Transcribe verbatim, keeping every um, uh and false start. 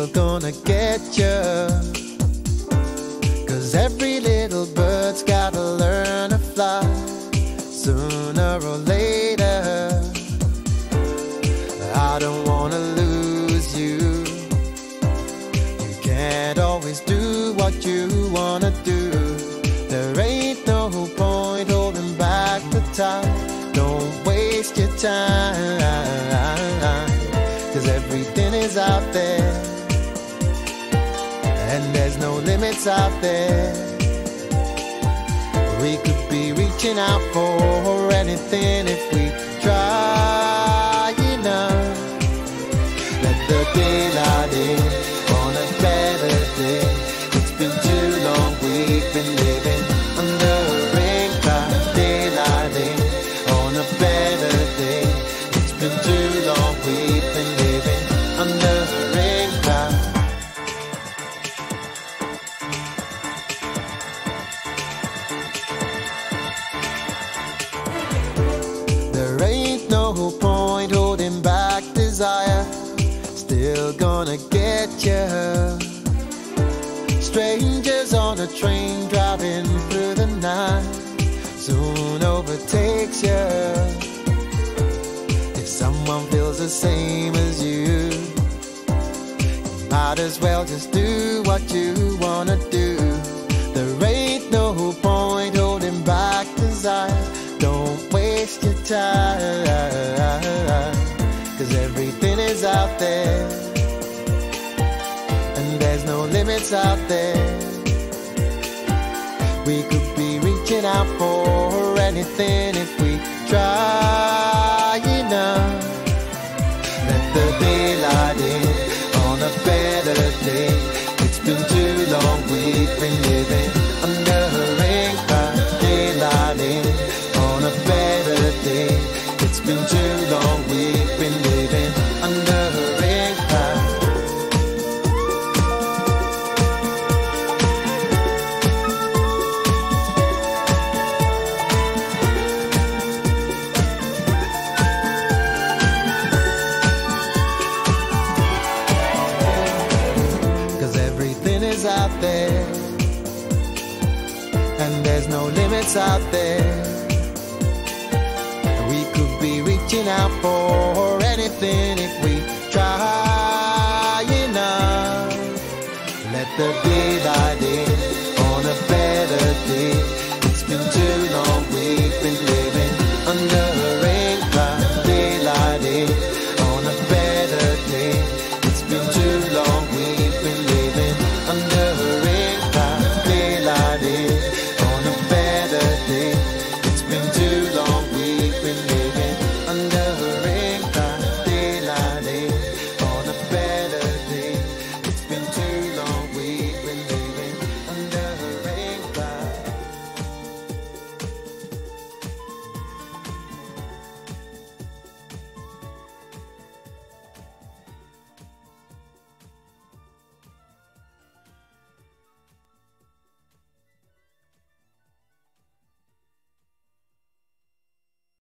gonna get you. 'Cause every little bird's gotta learn to fly sooner or later. I don't wanna lose you. You can't always do what you wanna do. There ain't no point holding back the time. Don't waste your time. 'Cause everything is out there, and there's no limits out there. We could be reaching out for anything if we try enough. Let the daylight in on a better day. It's been too long we've been living under a ring cloud. Daylight in on a better day. It's been too long we've been living under a ring cloud. There ain't no point holding back desire. Still gonna get you. Strangers on a train driving through the night soon overtakes you. If someone feels the same as you, you might as well just do what you wanna do. There ain't no point holding back desire. Don't waste your time. 'Cause everything is out there, and there's no limits out there. We could be reaching out for anything if we try enough. Let the daylight in on a better day. It's been too long we've been living under a ring cloud. Daylight in on a better day. It's been too long we've been living under a ring cloud. 'Cause everything is out there, and there's no limits out there. We could be reaching out for anything if we try enough. Let the daylight in on a better day. It's been too long we've been living